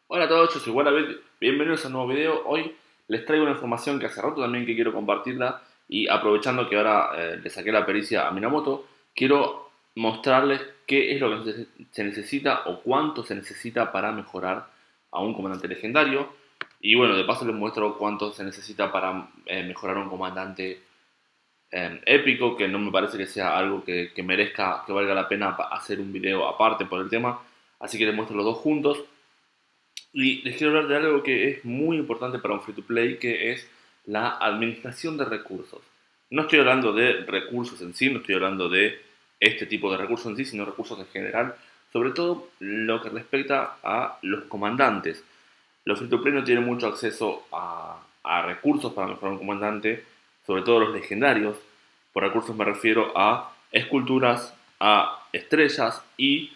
Hola a todos, yo soy Wallaby, bienvenidos a un nuevo video. Hoy les traigo una información que hace rato también que quiero compartirla y aprovechando que ahora le saqué la pericia a Minamoto, quiero mostrarles qué es lo que se necesita o cuánto se necesita para mejorar a un comandante legendario. Y bueno, de paso les muestro cuánto se necesita para mejorar a un comandante épico, que no me parece que sea algo que merezca, que valga la pena hacer un video aparte por el tema. Así que les muestro los dos juntos. Y les quiero hablar de algo que es muy importante para un free to play, que es la administración de recursos. No estoy hablando de recursos en sí, no estoy hablando de este tipo de recursos en sí, sino recursos en general, sobre todo lo que respecta a los comandantes. Los free to play no tienen mucho acceso a recursos para mejorar un comandante, sobre todo los legendarios. Por recursos me refiero a esculturas, a estrellas y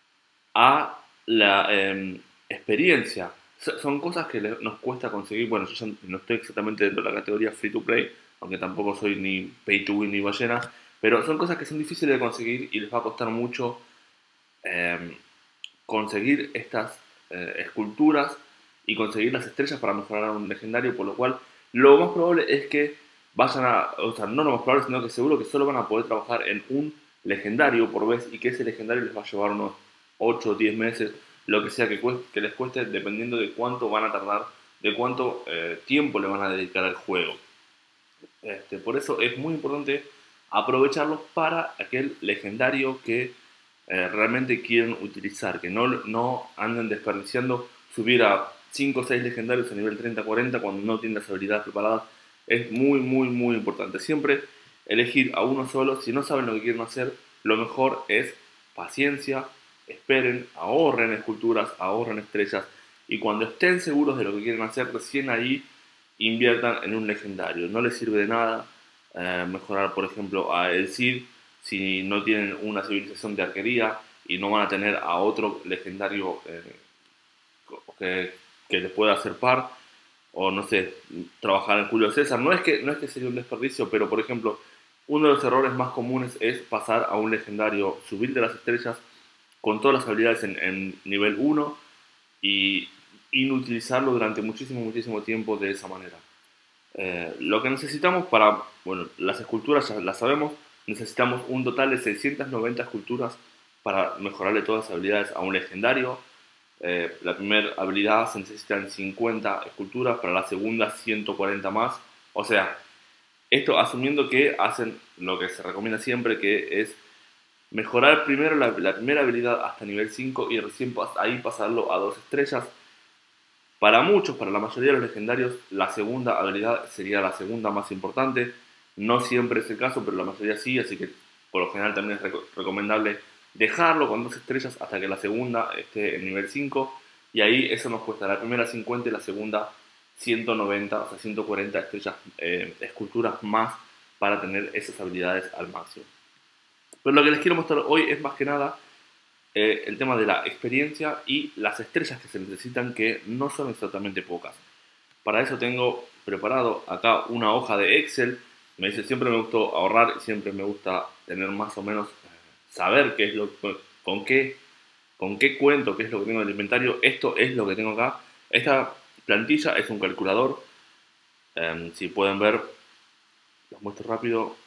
a la experiencia. Son cosas que nos cuesta conseguir. Bueno, yo ya no estoy exactamente dentro de la categoría free to play, aunque tampoco soy ni pay to win ni ballena, pero son cosas que son difíciles de conseguir y les va a costar mucho eh, conseguir estas esculturas y conseguir las estrellas para mejorar a un legendario, por lo cual lo más probable es que vayan a, o sea, no lo más probable, sino que seguro que solo van a poder trabajar en un legendario por vez y que ese legendario les va a llevar unos 8 o 10 meses, lo que sea que les cueste, dependiendo de cuánto van a tardar, de cuánto tiempo le van a dedicar al juego. Por eso es muy importante aprovecharlos para aquel legendario que realmente quieren utilizar, que no anden desperdiciando subir a 5 o 6 legendarios a nivel 30-40 cuando no tienen las habilidades preparadas. Es muy importante. Siempre elegir a uno solo. Si no saben lo que quieren hacer, lo mejor es paciencia, esperen, ahorren esculturas, ahorren estrellas y cuando estén seguros de lo que quieren hacer, recién ahí inviertan en un legendario. No les sirve de nada mejorar, por ejemplo, a el Cid si no tienen una civilización de arquería y no van a tener a otro legendario que, que les pueda hacer par. O no sé, trabajar en Julio César. No es que sería un desperdicio, pero por ejemplo, uno de los errores más comunes es pasar a un legendario, subir de las estrellas con todas las habilidades en nivel 1 y inutilizarlo durante muchísimo tiempo de esa manera. Lo que necesitamos para, bueno, las esculturas ya las sabemos, necesitamos un total de 690 esculturas para mejorarle todas las habilidades a un legendario. La primera habilidad se necesitan 50 esculturas, para la segunda 140 más. O sea, esto asumiendo que hacen lo que se recomienda siempre, que es mejorar primero la primera habilidad hasta nivel 5 y recién ahí pasarlo a 2 estrellas. Para muchos, para la mayoría de los legendarios, la segunda habilidad sería la segunda más importante. No siempre es el caso, pero la mayoría sí, así que por lo general también es recomendable dejarlo con 2 estrellas hasta que la segunda esté en nivel 5. Y ahí eso nos cuesta la primera 50 y la segunda 190, o sea 140 estrellas, esculturas más para tener esas habilidades al máximo. Pero lo que les quiero mostrar hoy es más que nada el tema de la experiencia y las estrellas que se necesitan, que no son exactamente pocas. Para eso tengo preparado acá una hoja de Excel. Me dice, siempre me gustó ahorrar, siempre me gusta tener más o menos, saber qué es con qué cuento, qué es lo que tengo en el inventario. Esto es lo que tengo acá. Esta plantilla es un calculador. Si pueden ver, los muestro rápido.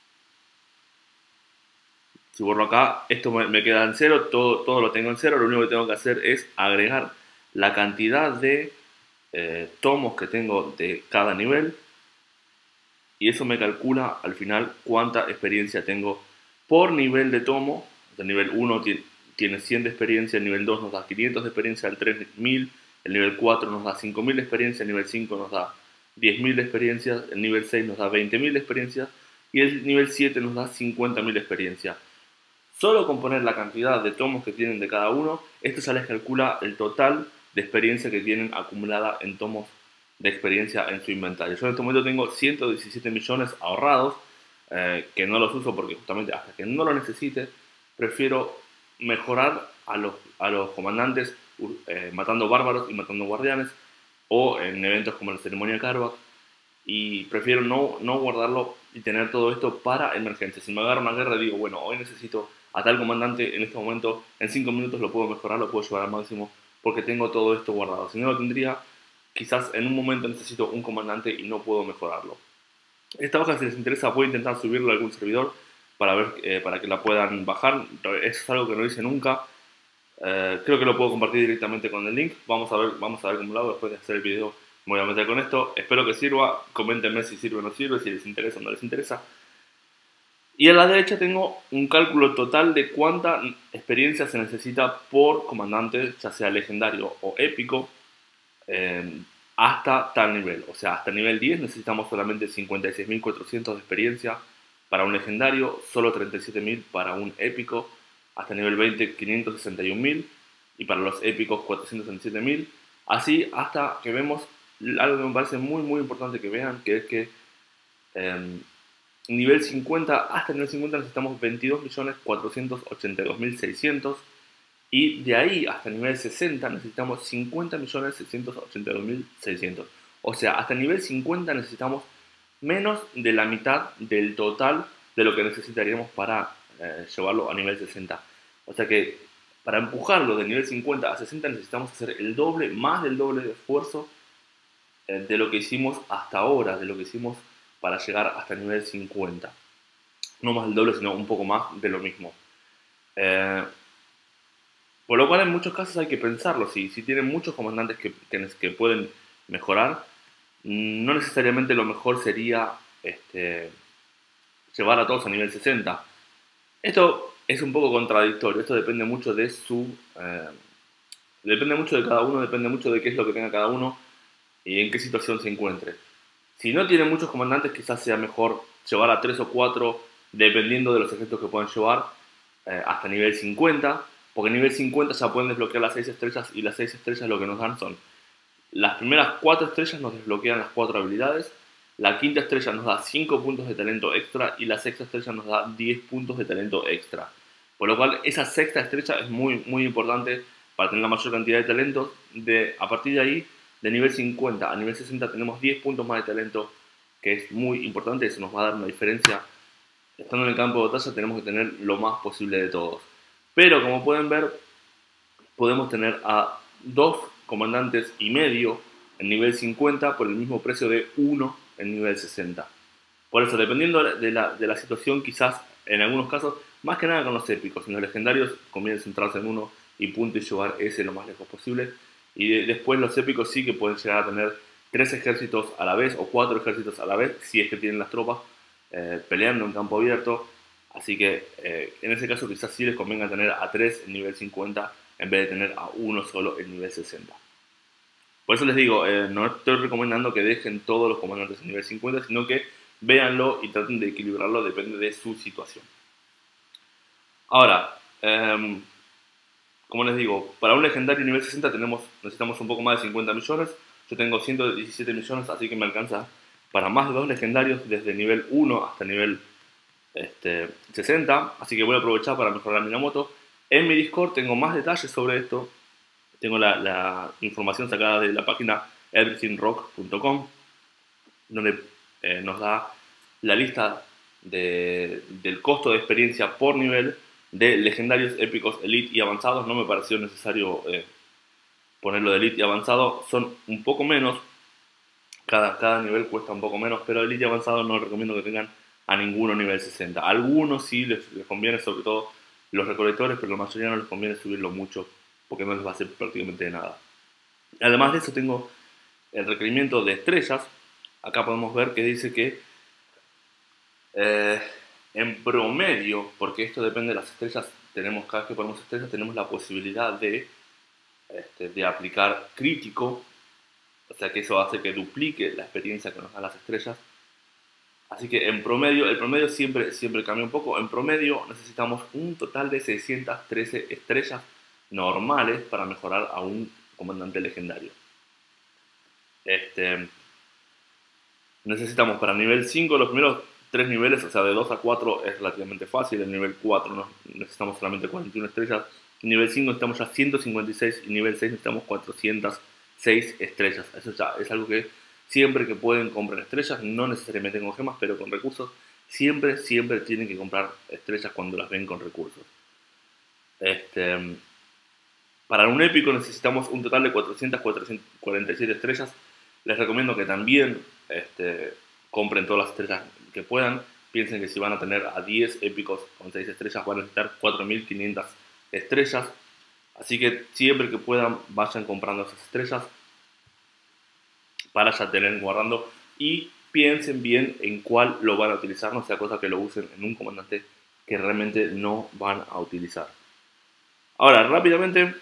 Si borro acá, esto me queda en cero, todo lo tengo en cero, lo único que tengo que hacer es agregar la cantidad de tomos que tengo de cada nivel y eso me calcula al final cuánta experiencia tengo por nivel de tomo. El nivel 1 tiene 100 de experiencia, el nivel 2 nos da 500 de experiencia, el 3 1000, el nivel 4 nos da 5000 de experiencia, el nivel 5 nos da 10.000 de experiencia, el nivel 6 nos da 20.000 de experiencia y el nivel 7 nos da 50.000 de experiencia. Solo con poner la cantidad de tomos que tienen de cada uno, esto ya les calcula el total de experiencia que tienen acumulada en tomos de experiencia en su inventario. Yo en este momento tengo 117 millones ahorrados, que no los uso porque justamente hasta que no lo necesite, prefiero mejorar a los comandantes matando bárbaros y matando guardianes, o en eventos como la ceremonia de Karvak, y prefiero no guardarlo y tener todo esto para emergencias. Si me agarra una guerra, digo, bueno, hoy necesito a tal comandante, en este momento, en 5 minutos lo puedo mejorar, lo puedo llevar al máximo, porque tengo todo esto guardado. Si no lo tendría, quizás en un momento necesito un comandante y no puedo mejorarlo. Esta hoja, si les interesa, voy a intentar subirlo a algún servidor para ver, para que la puedan bajar. Es algo que no hice nunca. Creo que lo puedo compartir directamente con el link. Vamos a ver cómo lo hago después de hacer el video. Me voy a meter con esto. Espero que sirva. Coméntenme si sirve o no sirve, si les interesa o no les interesa. Y a la derecha tengo un cálculo total de cuánta experiencia se necesita por comandante, ya sea legendario o épico, hasta tal nivel. O sea, hasta nivel 10 necesitamos solamente 56.400 de experiencia para un legendario, solo 37.000 para un épico, hasta nivel 20 561.000 y para los épicos 467.000. Así hasta que vemos algo que me parece muy importante que vean, que es que nivel 50, hasta nivel 50 necesitamos 22.482.600 y de ahí hasta nivel 60 necesitamos 50.682.600. O sea, hasta nivel 50 necesitamos menos de la mitad del total de lo que necesitaríamos para llevarlo a nivel 60. O sea que para empujarlo de nivel 50 a 60 necesitamos hacer el doble, más del doble de esfuerzo de lo que hicimos hasta ahora, de lo que hicimos para llegar hasta el nivel 50. No más del doble, sino un poco más de lo mismo. Por lo cual en muchos casos hay que pensarlo. Si tienen muchos comandantes que pueden mejorar, no necesariamente lo mejor sería llevar a todos a nivel 60. Esto es un poco contradictorio. Esto depende mucho de depende mucho de cada uno, depende mucho de qué es lo que tenga cada uno y en qué situación se encuentre. Si no tienen muchos comandantes, quizás sea mejor llevar a 3 o 4, dependiendo de los efectos que puedan llevar, hasta nivel 50, porque en nivel 50 ya pueden desbloquear las 6 estrellas, y las 6 estrellas lo que nos dan son, las primeras 4 estrellas nos desbloquean las 4 habilidades, la quinta estrella nos da 5 puntos de talento extra, y la sexta estrella nos da 10 puntos de talento extra. Por lo cual esa sexta estrella es muy importante para tener la mayor cantidad de talentos. A partir de ahí, de nivel 50 a nivel 60 tenemos 10 puntos más de talento, que es muy importante. Eso nos va a dar una diferencia. Estando en el campo de batalla tenemos que tener lo más posible de todos. Pero como pueden ver, podemos tener a 2 comandantes y medio en nivel 50 por el mismo precio de 1 en nivel 60. Por eso, dependiendo de la situación, quizás en algunos casos, más que nada con los épicos, en los legendarios conviene centrarse en uno y punto y llevar ese lo más lejos posible. Y después los épicos sí que pueden llegar a tener 3 ejércitos a la vez o 4 ejércitos a la vez, si es que tienen las tropas peleando en campo abierto. Así que en ese caso quizás sí les convenga tener a 3 en nivel 50 en vez de tener a uno solo en nivel 60. Por eso les digo, no estoy recomendando que dejen todos los comandantes en nivel 50, sino que véanlo y traten de equilibrarlo, depende de su situación. Ahora, como les digo, para un legendario nivel 60 necesitamos un poco más de 50 millones. Yo tengo 117 millones, así que me alcanza para más de 2 legendarios desde nivel 1 hasta nivel 60. Así que voy a aprovechar para mejorar mi Minamoto. En mi Discord tengo más detalles sobre esto. Tengo la información sacada de la página everythingrock.com, donde nos da la lista del costo de experiencia por nivel de legendarios, épicos, elite y avanzados. No me pareció necesario ponerlo de elite y avanzado. Son un poco menos, cada nivel cuesta un poco menos, pero elite y avanzado no recomiendo que tengan a ninguno nivel 60. A algunos sí les conviene, sobre todo los recolectores, pero a la mayoría no les conviene subirlo mucho porque no les va a hacer prácticamente nada. Además de eso tengo el requerimiento de estrellas. Acá podemos ver que dice que en promedio, porque esto depende de las estrellas, cada vez que ponemos estrellas tenemos la posibilidad de aplicar crítico, o sea que eso hace que duplique la experiencia que nos dan las estrellas. Así que en promedio, el promedio siempre cambia un poco. En promedio necesitamos un total de 613 estrellas normales para mejorar a un comandante legendario. Necesitamos para nivel 5 los primeros 3 niveles, o sea de 2 a 4 es relativamente fácil. En nivel 4 necesitamos solamente 41 estrellas. En nivel 5 necesitamos ya 156 y en nivel 6 necesitamos 406 estrellas. Eso ya es algo que siempre que pueden comprar estrellas, no necesariamente con gemas, pero con recursos, siempre tienen que comprar estrellas cuando las ven con recursos. Para un épico necesitamos un total de 447 estrellas. Les recomiendo que también compren todas las estrellas que puedan. Piensen que si van a tener a 10 épicos con 6 estrellas van a necesitar 4500 estrellas. Así que siempre que puedan vayan comprando esas estrellas para ya tener guardando, y piensen bien en cuál lo van a utilizar, no sea cosa que lo usen en un comandante que realmente no van a utilizar. Ahora, rápidamente,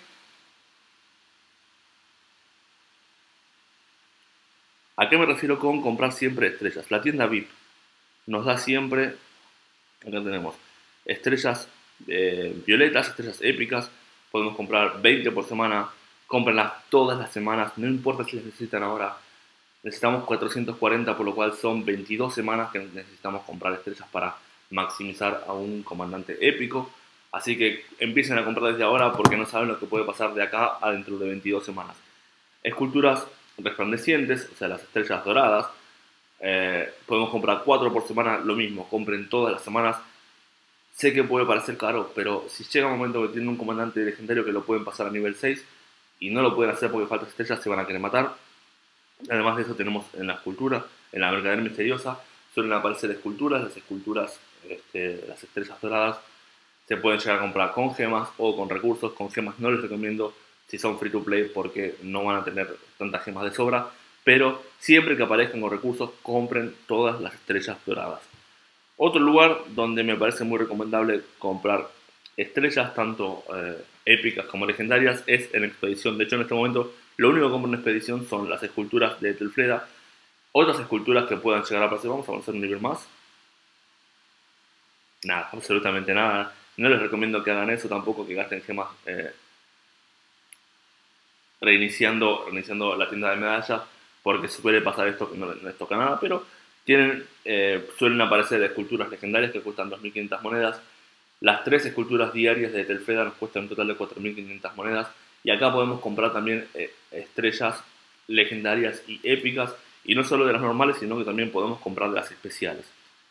¿a qué me refiero con comprar siempre estrellas? La tienda VIP nos da siempre, acá tenemos, estrellas violetas, estrellas épicas, podemos comprar 20 por semana, cómprenlas todas las semanas, no importa si las necesitan ahora. Necesitamos 440, por lo cual son 22 semanas que necesitamos comprar estrellas para maximizar a un comandante épico. Así que empiecen a comprar desde ahora porque no saben lo que puede pasar de acá a dentro de 22 semanas. Esculturas resplandecientes, o sea, las estrellas doradas. Podemos comprar 4 por semana, lo mismo, compren todas las semanas. Sé que puede parecer caro, pero si llega un momento que tienen un comandante legendario que lo pueden pasar a nivel 6 y no lo pueden hacer porque faltan estrellas, se van a querer matar. Además de eso tenemos en la escultura, en la mercadería misteriosa, suelen aparecer esculturas, las esculturas, las estrellas doradas, se pueden llegar a comprar con gemas o con recursos. Con gemas no les recomiendo si son free to play porque no van a tener tantas gemas de sobra, pero siempre que aparezcan con recursos, compren todas las estrellas doradas. Otro lugar donde me parece muy recomendable comprar estrellas, tanto épicas como legendarias, es en Expedición. De hecho, en este momento, lo único que compro en Expedición son las esculturas de Telfleda. Otras esculturas que puedan llegar a aparecer, vamos a avanzar un nivel más. Nada, absolutamente nada. No les recomiendo que hagan eso, tampoco que gasten gemas reiniciando la tienda de medallas, porque suele pasar esto que no les toca nada, pero suelen aparecer esculturas legendarias que cuestan 2500 monedas. Las 3 esculturas diarias de Telfleda nos cuestan un total de 4500 monedas. Y acá podemos comprar también estrellas legendarias y épicas, y no solo de las normales, sino que también podemos comprar de las especiales.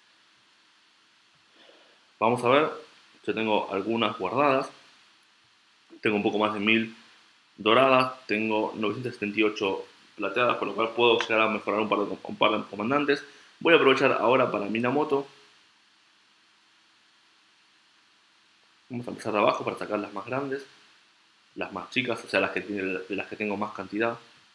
Vamos a ver, yo tengo algunas guardadas. Tengo un poco más de 1000 doradas, tengo 978 plateadas, por lo cual puedo llegar a mejorar un par de comandantes. Voy a aprovechar ahora para Minamoto. Vamos a empezar de abajo para sacar las más grandes, las más chicas, o sea, de las que tengo más cantidad.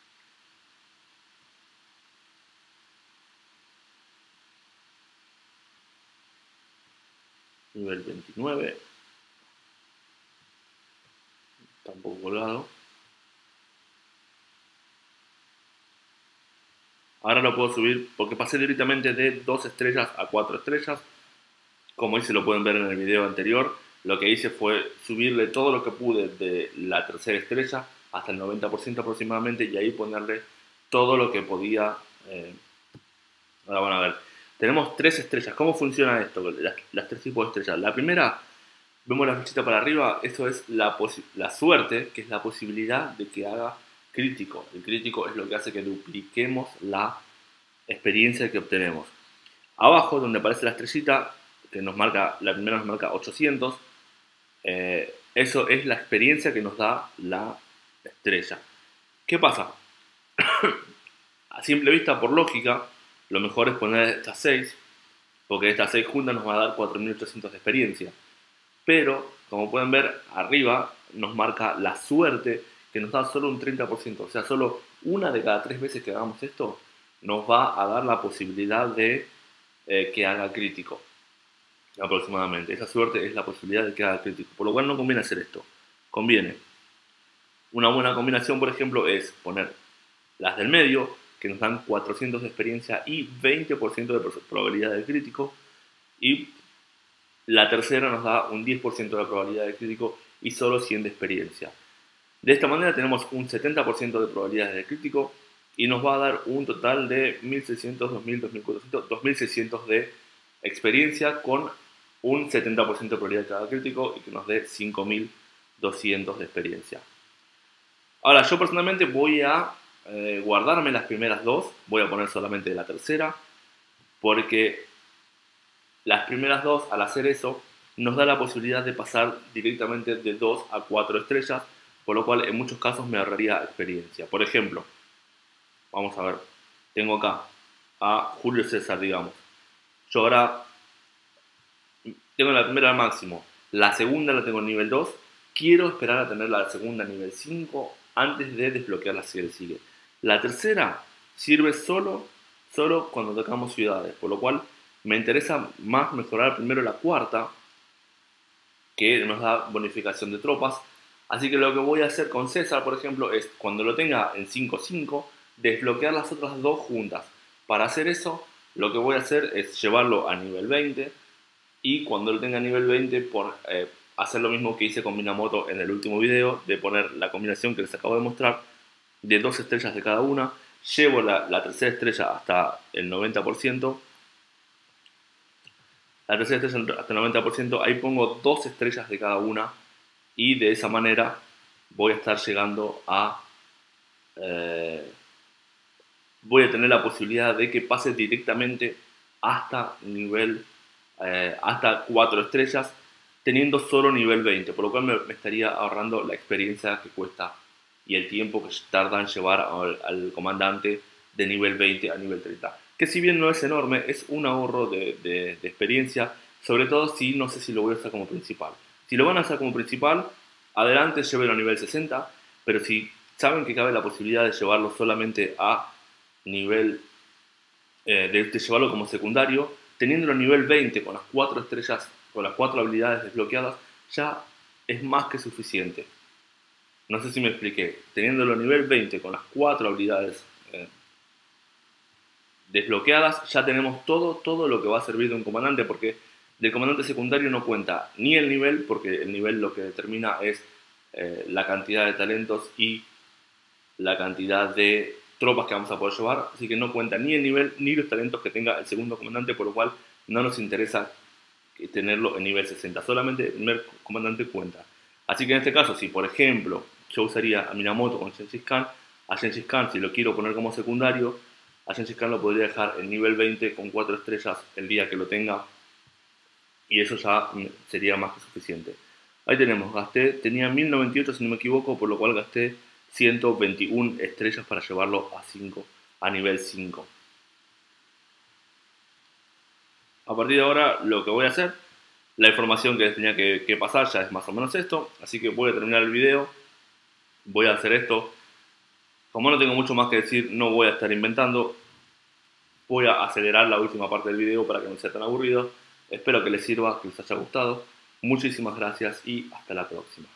Nivel 29. Está un poco colgado. Ahora lo puedo subir porque pasé directamente de 2 estrellas a 4 estrellas. Como hice, lo pueden ver en el video anterior. Lo que hice fue subirle todo lo que pude de la tercera estrella hasta el 90% aproximadamente, y ahí ponerle todo lo que podía. Ahora van a ver. Tenemos 3 estrellas. ¿Cómo funciona esto? Las 3 tipos de estrellas. La primera, vemos la flechita para arriba, eso es la suerte, que es la posibilidad de que haga crítico. El crítico es lo que hace que dupliquemos la experiencia que obtenemos. Abajo, donde aparece la estrellita, que nos marca, la primera nos marca 800, eso es la experiencia que nos da la estrella. ¿Qué pasa? A simple vista, por lógica, lo mejor es poner estas 6, porque estas 6 juntas nos va a dar 4800 de experiencia. Pero, como pueden ver, arriba nos marca la suerte, que nos da solo un 30%. O sea, solo una de cada 3 veces que hagamos esto nos va a dar la posibilidad de que haga crítico. Aproximadamente. Esa suerte es la posibilidad de que haga crítico. Por lo cual no conviene hacer esto. Conviene. Una buena combinación, por ejemplo, es poner las del medio, que nos dan 400 de experiencia y 20% de probabilidad de crítico. Y la tercera nos da un 10% de probabilidad de crítico y solo 100 de experiencia. De esta manera tenemos un 70% de probabilidades de crítico y nos va a dar un total de 1600, 2000, 2400, 2600 de experiencia, con un 70% de probabilidad de cada crítico y que nos dé 5200 de experiencia. Ahora, yo personalmente voy a guardarme las primeras 2, voy a poner solamente la tercera, porque las primeras 2, al hacer eso, nos da la posibilidad de pasar directamente de 2 a 4 estrellas, por lo cual en muchos casos me ahorraría experiencia. Por ejemplo, vamos a ver, tengo acá a Julio César, digamos. Yo ahora tengo la primera al máximo, la segunda la tengo en nivel 2, quiero esperar a tener la segunda a nivel 5 antes de desbloquear la que sigue. La tercera sirve solo cuando tocamos ciudades, por lo cual me interesa más mejorar primero la cuarta, que nos da bonificación de tropas. Así que lo que voy a hacer con César, por ejemplo, es cuando lo tenga en 5-5, desbloquear las otras dos juntas. Para hacer eso, lo que voy a hacer es llevarlo a nivel 20 y cuando lo tenga a nivel 20, hacer lo mismo que hice con Minamoto en el último video, de poner la combinación que les acabo de mostrar, de 2 estrellas de cada una, llevo la tercera estrella hasta el 90%, la tercera estrella hasta el 90%, ahí pongo 2 estrellas de cada una y de esa manera voy a estar llegando a... voy a tener la posibilidad de que pase directamente hasta nivel, hasta 4 estrellas, teniendo solo nivel 20, por lo cual me estaría ahorrando la experiencia que cuesta y el tiempo que tarda en llevar al comandante de nivel 20 a nivel 30. Que si bien no es enorme, es un ahorro de experiencia, sobre todo si no sé si lo voy a hacer como principal. Si lo van a hacer como principal, adelante llévenlo a nivel 60, pero si saben que cabe la posibilidad de llevarlo solamente a nivel, de llevarlo como secundario, teniéndolo a nivel 20 con las 4 estrellas, con las 4 habilidades desbloqueadas, ya es más que suficiente. No sé si me expliqué. Teniéndolo a nivel 20 con las 4 habilidades desbloqueadas, ya tenemos todo lo que va a servir de un comandante, porque del comandante secundario no cuenta ni el nivel, porque el nivel lo que determina es la cantidad de talentos y la cantidad de tropas que vamos a poder llevar, así que no cuenta ni el nivel ni los talentos que tenga el segundo comandante, por lo cual no nos interesa tenerlo en nivel 60, solamente el primer comandante cuenta. Así que en este caso, si por ejemplo yo usaría a Minamoto con Gengis Khan, a Gengis Khan si lo quiero poner como secundario, a Gengis Khan lo podría dejar en nivel 20 con 4 estrellas el día que lo tenga y eso ya sería más que suficiente. Ahí tenemos, tenía 1098 si no me equivoco, por lo cual gasté 121 estrellas para llevarlo a nivel 5. A partir de ahora lo que voy a hacer, la información que les tenía que pasar ya es más o menos esto, así que voy a terminar el video, voy a hacer esto. Como no tengo mucho más que decir, no voy a estar inventando, voy a acelerar la última parte del video para que no sea tan aburrido. Espero que les sirva, que les haya gustado. Muchísimas gracias y hasta la próxima.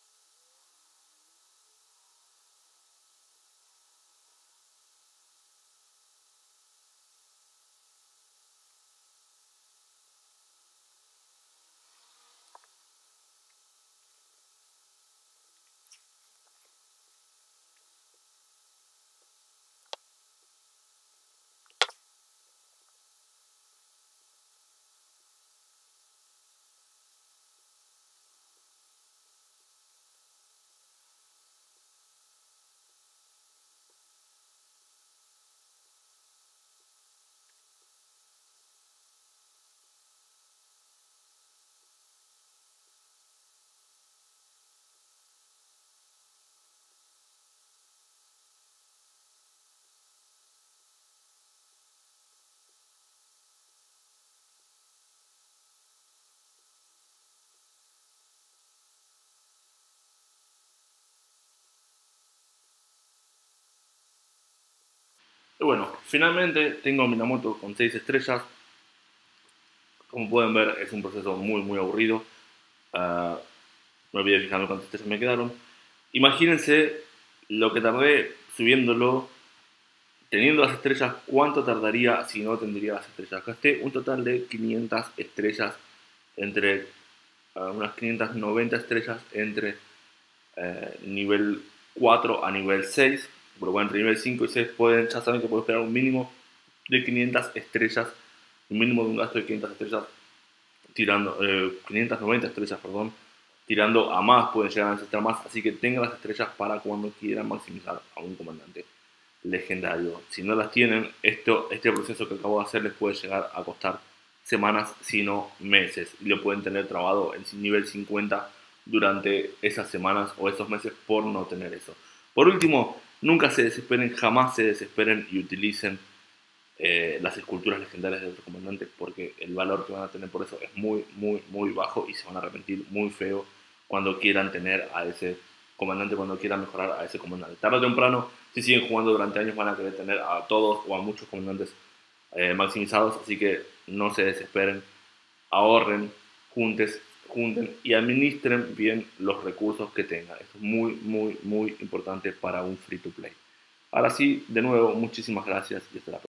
Y bueno, finalmente tengo Minamoto con 6 estrellas. Como pueden ver, es un proceso muy aburrido. Me olvidé de fijarme cuántas estrellas me quedaron. Imagínense lo que tardé subiéndolo, teniendo las estrellas, cuánto tardaría si no tendría las estrellas. Gasté un total de 500 estrellas entre unas 590 estrellas entre nivel 4 a nivel 6. Por lo cual entre nivel 5 y 6 ya saben que pueden esperar un mínimo de 500 estrellas, un mínimo de un gasto de 500 estrellas, tirando 590 estrellas, perdón, tirando a más, pueden llegar a necesitar más, así que tengan las estrellas para cuando quieran maximizar a un comandante legendario. Si no las tienen, este proceso que acabo de hacer les puede llegar a costar semanas, si no meses, y lo pueden tener trabado en nivel 50 durante esas semanas o esos meses por no tener eso. Por último, nunca se desesperen, jamás se desesperen y utilicen las esculturas legendarias de otro comandante, porque el valor que van a tener por eso es muy, muy, muy bajo y se van a arrepentir muy feo cuando quieran tener a ese comandante, cuando quieran mejorar a ese comandante. Tarde o temprano, si siguen jugando durante años, van a querer tener a todos o a muchos comandantes maximizados, así que no se desesperen, ahorren, junten y administren bien los recursos que tengan. Eso es muy, muy, muy importante para un free to play. Ahora sí, de nuevo, muchísimas gracias y hasta la próxima.